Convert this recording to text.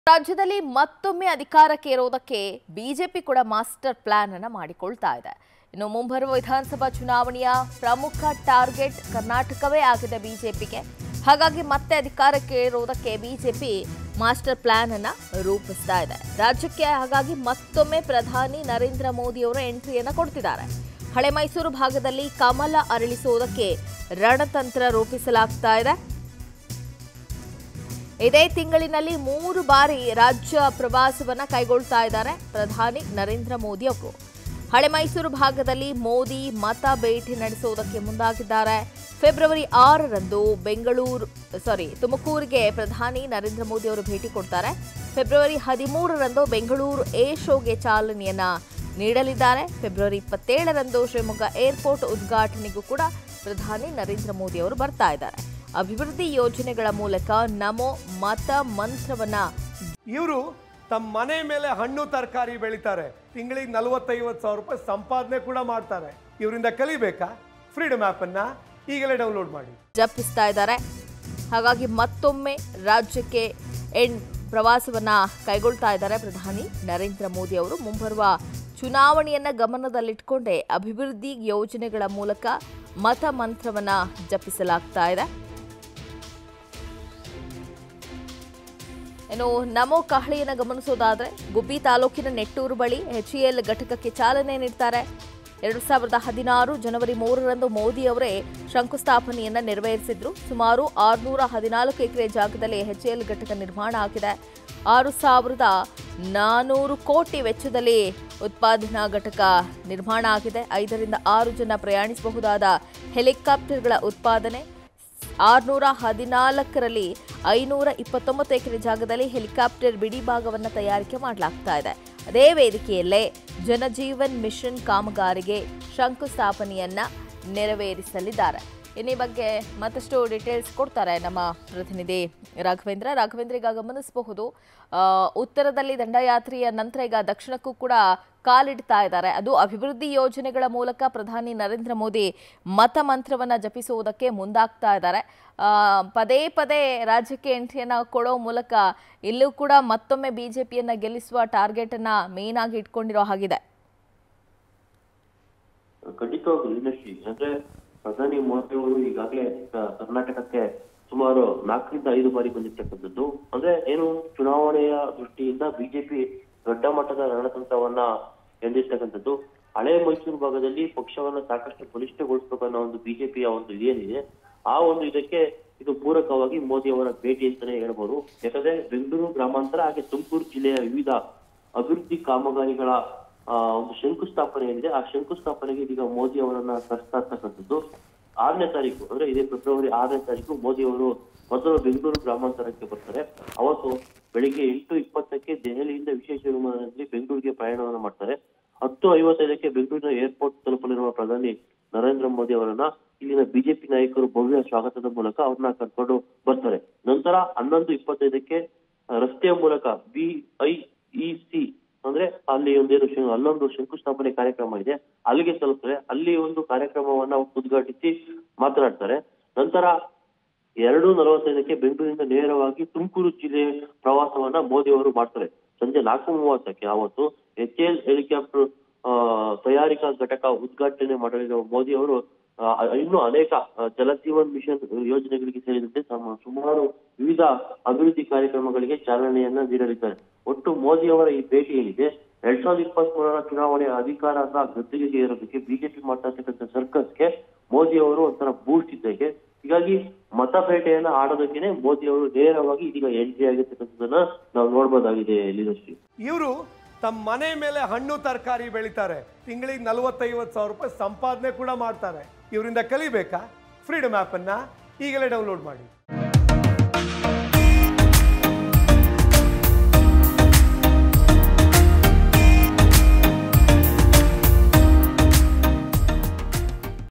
ರಾಜ್ಯದಲ್ಲಿ ಮತ್ತೊಮ್ಮೆ ಅಧಿಕಾರಕ್ಕೆ ಏರೋದಕ್ಕೆ ಬಿಜೆಪಿ ಕೂಡ ಮಾಸ್ಟರ್ ಪ್ಲಾನ್ ಅನ್ನು ಮಾಡಿಕೊಳ್ತಾ ಇದೆ. ಇನ್ನು ಮುಂಬರುವ ವಿಧಾನಸಭಾ ಚುನಾವಣೆಯ ಪ್ರಮುಖ ಟಾರ್ಗೆಟ್ ಕರ್ನಾಟಕವೇ ಆಗಿದೆ ಬಿಜೆಪಿಗೆ. ಹಾಗಾಗಿ ಮತ್ತೆ ಅಧಿಕಾರಕ್ಕೆ ಏರೋದಕ್ಕೆ ಬಿಜೆಪಿ ಮಾಸ್ಟರ್ ಪ್ಲಾನ್ ಅನ್ನು ರೂಪಿಸ್ತಾ ಇದೆ. ರಾಜ್ಯಕ್ಕೆ ಹಾಗಾಗಿ ಮತ್ತೊಮ್ಮೆ ಪ್ರಧಾನಿ ನರೇಂದ್ರ ಮೋದಿ ಅವರು ಎಂಟ್ರಿಯನ್ನು ಕೊಡ್ತಿದ್ದಾರೆ. ಹಳೆ ಮೈಸೂರು ಭಾಗದಲ್ಲಿ ಕಮಲ ಅರಳಿಸುವುದಕ್ಕೆ ರಣತಂತ್ರ ರೂಪಿಸಲಾಗ್ತಾ ಇದೆ. ಇದೇ ತಿಂಗಳಿನಲ್ಲಿ 3 ಬಾರಿ ರಾಜ್ಯ ಪ್ರವಾಸವನ್ನ ಕೈಗೊಳ್ತಾ ಇದ್ದಾರೆ ಪ್ರಧಾನಿ ನರೇಂದ್ರ ಮೋದಿ ಅವರು. ಹಳೆ ಮೈಸೂರು ಭಾಗದಲ್ಲಿ ಮೋದಿ ಮತ ಭೇಟಿ ನಡೆಸುವುದಕ್ಕೆ ಮುಂದಾಗಿದ್ದಾರೆ. ಫೆಬ್ರವರಿ 6ರಂದು ತುಮಕೂರಿಗೆ ಪ್ರಧಾನಿ ನರೇಂದ್ರ ಮೋದಿ ಅವರು ಭೇಟಿ ಕೊಡ್ತಾರೆ. ಫೆಬ್ರವರಿ 13ರಂದು ಬೆಂಗಳೂರು ಏ ಶೋಗೆ ಚಾಲನೆಯನ್ನ ನೀಡಲಿದ್ದಾರೆ. ಫೆಬ್ರವರಿ 27ರಂದು ಶಿವಮೊಗ್ಗ ಏರ್ಪೋರ್ಟ್ ಉದ್ಘಾಟನೆಗೂ ಕೂಡ ಪ್ರಧಾನಿ ನರೇಂದ್ರ ಮೋದಿ ಅವರು ಬರ್ತಾ ಇದ್ದಾರೆ. ಅಭಿವೃದ್ಧಿ ಯೋಜನೆಗಳ ಮೂಲಕ ನಮೋ ಮತ ಮಂತ್ರವನ್ನ ಇವರು ತಮ್ಮ ಮನೆ ಮೇಲೆ ಹಣ್ಣು ತರಕಾರಿ ಬೆಳೀತಾರೆ. ತಿಂಗಳಿಗೆ 40-50 ಸಾವಿರ ರೂಪಾಯಿ ಸಂಪಾದನೆ ಕೂಡ ಮಾಡ್ತಾರೆ. ಇವರಿಂದ ಕಲಿಬೇಕಾ? ಫ್ರೀಡಮ್ ಆಪ್ ಅನ್ನ ಈಗಲೇ ಡೌನ್ಲೋಡ್ ಮಾಡಿ. ಜಪಿಸ್ತಾ ಇದ್ದಾರೆ. ಹಾಗಾಗಿ ಮತ್ತೊಮ್ಮೆ ರಾಜ್ಯಕ್ಕೆ ಪ್ರವಾಸವನ್ನ ಕೈಗೊಳ್ತಾ ಇದ್ದಾರೆ ಪ್ರಧಾನಿ ನರೇಂದ್ರ ಮೋದಿ ಅವರು. ಮುಂಬರುವ ಚುನಾವಣೆಯನ್ನ ಗಮನದಲ್ಲಿಟ್ಟುಕೊಂಡೇ ಅಭಿವೃದ್ಧಿ ಯೋಜನೆಗಳ ಮೂಲಕ ಮತ ಮಂತ್ರವನ್ನ ಜಪಿಸಲಾಗ್ತಾ ಇದೆ. ಇನ್ನು ನಮೋ ಕಹಳೆಯನ್ನು ಗಮನಿಸೋದಾದ್ರೆ ಗುಬ್ಬಿ ತಾಲೂಕಿನ ನೆಟ್ಟೂರು ಬಳಿ HAL ಘಟಕಕ್ಕೆ ಚಾಲನೆ ನೀಡ್ತಾರೆ. 2016 ಜನವರಿ 3ರಂದು ಮೋದಿ ಅವರೇ ಶಂಕುಸ್ಥಾಪನೆಯನ್ನ ನೆರವೇರಿಸಿದ್ರು. ಸುಮಾರು 614 ಎಕರೆ ಜಾಗದಲ್ಲಿ HAL ಘಟಕ ನಿರ್ಮಾಣ ಆಗಿದೆ. 6400 ಕೋಟಿ ವೆಚ್ಚದಲ್ಲಿ ಉತ್ಪಾದನಾ ಘಟಕ ನಿರ್ಮಾಣ ಆಗಿದೆ. 5ರಿಂದ 6 ಜನ ಪ್ರಯಾಣಿಸಬಹುದಾದ ಹೆಲಿಕಾಪ್ಟರ್ಗಳ ಉತ್ಪಾದನೆ. 614ರಲ್ಲಿ 529 ಎಕರೆ ಜಾಗದಲ್ಲಿ ಹೆಲಿಕಾಪ್ಟರ್ ಬಿಡಿ ಭಾಗವನ್ನು ತಯಾರಿಕೆ ಮಾಡಲಾಗ್ತಾ ಇದೆ. ಅದೇ ವೇದಿಕೆಯಲ್ಲೇ ಜನಜೀವನ್ ಮಿಷನ್ ಕಾಮಗಾರಿಗೆ ಶಂಕುಸ್ಥಾಪನೆಯನ್ನ ನೆರವೇರಿಸಲಿದ್ದಾರೆ. ಈ ಬಗ್ಗೆ ಮತ್ತಷ್ಟು ಡೀಟೇಲ್ಸ್ ಕೊಡ್ತಾರೆ ನಮ್ಮ ಪ್ರತಿನಿಧಿ ರಾಘವೇಂದ್ರ. ಈಗ ಗಮನಿಸಬಹುದು, ಉತ್ತರದಲ್ಲಿ ದಂಡಯಾತ್ರೆಯ ನಂತರ ಈಗ ದಕ್ಷಿಣಕ್ಕೂ ಕೂಡ ಕಾಲಿಡ್ತಾ ಇದ್ದಾರೆ. ಅದು ಅಭಿವೃದ್ಧಿ ಯೋಜನೆಗಳ ಮೂಲಕ ಪ್ರಧಾನಿ ನರೇಂದ್ರ ಮೋದಿ ಮತ ಮಂತ್ರವನ್ನ ಜಪಿಸುವುದಕ್ಕೆ ಮುಂದಾಗ್ತಾ ಇದ್ದಾರೆ. ಪದೇ ಪದೇ ರಾಜ್ಯಕ್ಕೆ ಎಂಟ್ರಿಯನ್ನ ಕೊಡೋ ಮೂಲಕ ಇಲ್ಲೂ ಕೂಡ ಮತ್ತೊಮ್ಮೆ ಬಿಜೆಪಿಯನ್ನ ಗೆಲ್ಲಿಸುವ ಟಾರ್ಗೆಟ್ ಅನ್ನ ಮೇನ್ ಆಗಿ ಇಟ್ಕೊಂಡಿರೋ ಹಾಗಿದೆ. ಖಂಡಿತವಾಗ್ಲೂ ಅಂದ್ರೆ ಪ್ರಧಾನಿ ಮೋದಿ ಅವರು ಈಗಾಗಲೇ ಕರ್ನಾಟಕಕ್ಕೆ ಸುಮಾರು 4ರಿಂದ 5 ಬಾರಿ ಬಂದಿರ್ತಕ್ಕಂಥದ್ದು. ಅಂದ್ರೆ ಏನು ಚುನಾವಣೆಯ ದೃಷ್ಟಿಯಿಂದ ಬಿಜೆಪಿ ದೊಡ್ಡ ಮಟ್ಟದ ರಣತಂತ್ರವನ್ನ ಎಂದಿರ್ತಕ್ಕಂಥದ್ದು. ಹಳೆ ಮೈಸೂರು ಭಾಗದಲ್ಲಿ ಪಕ್ಷವನ್ನ ಸಾಕಷ್ಟು ಬಲಿಷ್ಠಗೊಳಿಸಬೇಕು ಅನ್ನೋ ಒಂದು ಬಿಜೆಪಿಯ ಒಂದು ಏನಿದೆ, ಆ ಒಂದು ಇದಕ್ಕೆ ಇದು ಪೂರಕವಾಗಿ ಮೋದಿ ಅವರ ಭೇಟಿ ಅಂತಾನೆ ಹೇಳ್ಬೋದು. ಯಾಕಂದ್ರೆ ಬೆಂಗಳೂರು ಗ್ರಾಮಾಂತರ ಹಾಗೆ ತುಮಕೂರು ಜಿಲ್ಲೆಯ ವಿವಿಧ ಅಭಿವೃದ್ಧಿ ಕಾಮಗಾರಿಗಳ ಒಂದು ಶಂಕುಸ್ಥಾಪನೆ ಏನಿದೆ, ಆ ಶಂಕುಸ್ಥಾಪನೆಗೆ ಈಗ ಮೋದಿ ಅವರನ್ನ ಕರೆಸ್ತಾ ಇರ್ತಕ್ಕಂಥದ್ದು. 6ನೇ ತಾರೀಕು ಅಂದ್ರೆ ಇದೇ ಫೆಬ್ರವರಿ 6ನೇ ತಾರೀಕು ಮೋದಿ ಅವರು ಮೊದಲು ಬೆಂಗಳೂರು ಗ್ರಾಮಾಂತರಕ್ಕೆ ಬರ್ತಾರೆ. ಅವತ್ತು ಬೆಳಿಗ್ಗೆ 8:20ಕ್ಕೆ ದೆಹಲಿಯಿಂದ ವಿಶೇಷ ವಿಮಾನದಲ್ಲಿ ಬೆಂಗಳೂರಿಗೆ ಪ್ರಯಾಣವನ್ನು ಮಾಡ್ತಾರೆ. 10:55ಕ್ಕೆ ಬೆಂಗಳೂರಿನ ಏರ್ಪೋರ್ಟ್ ತಲುಪಲಿರುವ ಪ್ರಧಾನಿ ನರೇಂದ್ರ ಮೋದಿ ಅವರನ್ನ ಇಲ್ಲಿನ ಬಿಜೆಪಿ ನಾಯಕರು ಭವ್ಯ ಸ್ವಾಗತದ ಮೂಲಕ ಅವ್ರನ್ನ ಕರ್ಕೊಂಡು ಬರ್ತಾರೆ. ನಂತರ 11:25ಕ್ಕೆ ರಸ್ತೆಯ ಮೂಲಕ BIEC ಅಂದ್ರೆ ಅಲ್ಲಿ ಅಲ್ಲೊಂದು ಶಂಕುಸ್ಥಾಪನೆ ಕಾರ್ಯಕ್ರಮ ಇದೆ, ಅಲ್ಲಿಗೆ ತಲುಪ್ತಾರೆ. ಅಲ್ಲಿ ಒಂದು ಕಾರ್ಯಕ್ರಮವನ್ನ ಉದ್ಘಾಟಿಸಿ ಮಾತನಾಡ್ತಾರೆ. ನಂತರ 2:45ಕ್ಕೆ ಬೆಂಗಳೂರಿನಿಂದ ನೇರವಾಗಿ ತುಮಕೂರು ಜಿಲ್ಲೆ ಪ್ರವಾಸವನ್ನ ಮೋದಿ ಅವರು ಮಾಡ್ತಾರೆ. ಸಂಜೆ 4:30ಕ್ಕೆ ಅವತ್ತು HAL ಹೆಲಿಕಾಪ್ಟರ್ ತಯಾರಿಕಾ ಘಟಕ ಉದ್ಘಾಟನೆ ಮಾಡಲಿರುವ ಮೋದಿ ಅವರು ಇನ್ನು ಅನೇಕ ಜಲಜೀವನ್ ಮಿಷನ್ ಯೋಜನೆಗಳಿಗೆ ಸೇರಿದಂತೆ ಸುಮಾರು ವಿವಿಧ ಅಭಿವೃದ್ಧಿ ಕಾರ್ಯಕ್ರಮಗಳಿಗೆ ಚಾಲನೆಯನ್ನ ನೀಡಲಿದ್ದಾರೆ. ಒಟ್ಟು ಮೋದಿ ಅವರ ಈ ಭೇಟಿ ಏನಿದೆ 2023ರ ಚುನಾವಣೆಯ ಅಧಿಕಾರದ ಗದ್ದುಗೆ ಏರೋದಕ್ಕೆ ಬಿಜೆಪಿ ಮಾಡ್ತಾ ಇರ್ತಕ್ಕಂಥ ಸರ್ಕಸ್ಗೆ ಮೋದಿ ಅವರು ಒಂಥರ ಬೂಸ್ಟ್ ಇದ್ದಾಗೆ. ಹೀಗಾಗಿ ಮತಪೇಟೆಯನ್ನ ಆಡೋದಕ್ಕೇನೆ ಮೋದಿ ಅವರು ನೇರವಾಗಿ ಇದೀಗ ಎಂಟ್ರಿ ಆಗಿರ್ತಕ್ಕಂಥದ್ದನ್ನ ನಾವು ನೋಡ್ಬೋದಾಗಿದೆ. ಇವರು ತಮ್ಮ ಮನೆ ಮೇಲೆ ಹಣ್ಣು ತರಕಾರಿ ಬೆಳೀತಾರೆ. ತಿಂಗಳಿಗೆ 40-50 ಸಾವಿರ ರೂಪಾಯಿ ಸಂಪಾದನೆ ಕೂಡ ಮಾಡ್ತಾರೆ. ಇವರಿಂದ ಕಲಿಬೇಕಾ? ಫ್ರೀಡಮ್ ಆಪ್ ಅನ್ನ ಈಗಲೇ ಡೌನ್ಲೋಡ್ ಮಾಡಿ.